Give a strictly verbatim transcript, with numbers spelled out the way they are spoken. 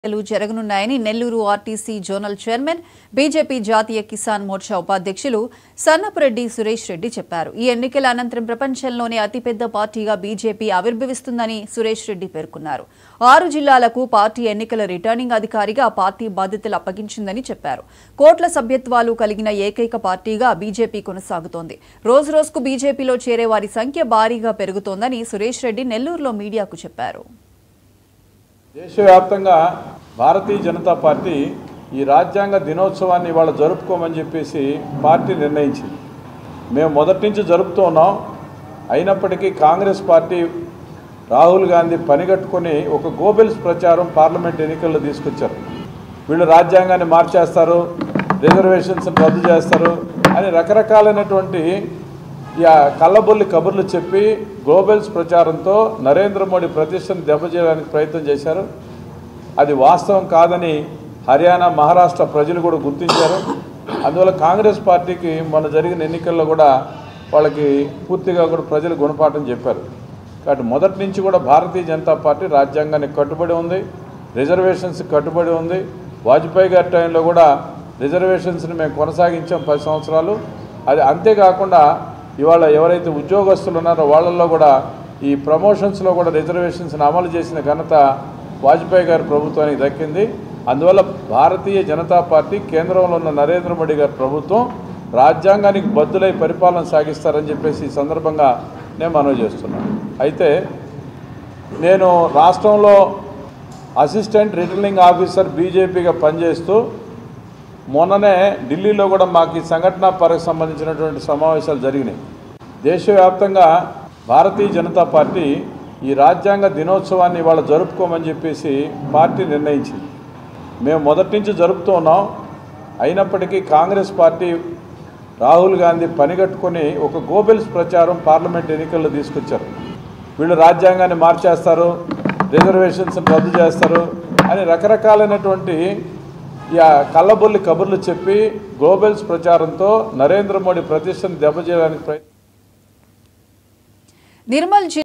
జరగనున్నాయని Nellore RTC zonal chairman BJP జాతీయ కిసాన్ మోర్చా ఉపాధ్యక్షులు సన్నపురెడ్డి సురేష్ రెడ్డి చెప్పారు. ఈ ఎన్నికల అనంతరం ప్రపంచంలోనే అతిపెద్ద పార్టీగా బీజేపీ ఆవిర్భవిస్తుందని సురేష్ రెడ్డి పేర్కొన్నారు. ఆరు జిల్లాలకు పార్టీ ఎన్నికల రిటర్నింగ్ అధికారిగా పార్టీ బాధ్యతలు అప్పగించిందని చెప్పారు. కోట్ల సభ్యత్వాలు కలిగిన ఏకైక పార్టీగా బీజేపీ కొనసాగుతోంది. రోజురోజుకు బీజేపీలో చేరే వారి సంఖ్య భారీగా పెరుగుతోందని సురేష్ రెడ్డి నెల్లూరులో మీడియాకు చెప్పారు. దేశవ్యాప్తంగా భారతీయ జనతా పార్టీ ఈ రాజ్యాంగ దినోత్సవాన్ని ఇవాళ జరుపుకోమని చెప్పేసి పార్టీ నిర్ణయించింది. మేము మొదటి నుంచి జరుపుతూ ఉన్నాం. అయినప్పటికీ కాంగ్రెస్ పార్టీ రాహుల్ గాంధీ పనిగట్టుకొని ఒక గోబెల్స్ ప్రచారం పార్లమెంట్ ఎన్నికల్లో తీసుకొచ్చారు. వీళ్ళు రాజ్యాంగాన్ని మార్చేస్తారు, రిజర్వేషన్స్ రద్దు చేస్తారు అని రకరకాలైనటువంటి కళ్ళబొల్లి కబుర్లు చెప్పి గ్లోబల్స్ ప్రచారంతో నరేంద్ర మోడీ ప్రతిష్టను దెబ్బతీయడానికి ప్రయత్నం చేశారు. అది వాస్తవం కాదని హర్యానా, మహారాష్ట్ర ప్రజలు కూడా గుర్తించారు. అందువల్ల కాంగ్రెస్ పార్టీకి మొన్న జరిగిన ఎన్నికల్లో కూడా వాళ్ళకి పూర్తిగా కూడా ప్రజలు గుణపాఠం చెప్పారు. కాబట్టి మొదటి నుంచి కూడా భారతీయ జనతా పార్టీ రాజ్యాంగానికి కట్టుబడి ఉంది, రిజర్వేషన్స్ కట్టుబడి ఉంది. వాజ్పేయి గారి టైంలో కూడా రిజర్వేషన్స్ని మేము కొనసాగించాం పది సంవత్సరాలు. అది అంతేకాకుండా ఇవాళ ఎవరైతే ఉద్యోగస్తులు ఉన్నారో వాళ్ళల్లో కూడా ఈ ప్రమోషన్స్లో కూడా రిజర్వేషన్స్ని అమలు చేసిన ఘనత వాజ్పేయి గారి ప్రభుత్వానికి దక్కింది. అందువల్ల భారతీయ జనతా పార్టీ కేంద్రంలో ఉన్న నరేంద్ర మోడీ గారి ప్రభుత్వం రాజ్యాంగానికి బద్దులై పరిపాలన సాగిస్తారని చెప్పేసి ఈ సందర్భంగా నేను మనవి చేస్తున్నాను. అయితే నేను రాష్ట్రంలో అసిస్టెంట్ రిటర్నింగ్ ఆఫీసర్ బీజేపీగా పనిచేస్తూ మొన్ననే ఢిల్లీలో కూడా మాకు ఈ సంఘటన పరకు సంబంధించినటువంటి సమావేశాలు జరిగినాయి. దేశవ్యాప్తంగా భారతీయ జనతా పార్టీ ఈ రాజ్యాంగ దినోత్సవాన్ని ఇవాళ జరుపుకోమని చెప్పేసి పార్టీ నిర్ణయించింది. మేము మొదటి నుంచి జరుపుతూ ఉన్నాం. అయినప్పటికీ కాంగ్రెస్ పార్టీ రాహుల్ గాంధీ పనిగట్టుకొని ఒక గోబెల్స్ ప్రచారం పార్లమెంట్ ఎన్నికల్లో తీసుకొచ్చారు. వీళ్ళు రాజ్యాంగాన్ని మార్చేస్తారు, రిజర్వేషన్స్ రద్దు చేస్తారు అని రకరకాలైనటువంటి కళ్ళబొల్లి కబుర్లు చెప్పి గ్లోబల్స్ ప్రచారంతో నరేంద్ర మోడీ ప్రతిష్టను దెబ్బతీయడానికి ప్రయత్నం నిర్మల్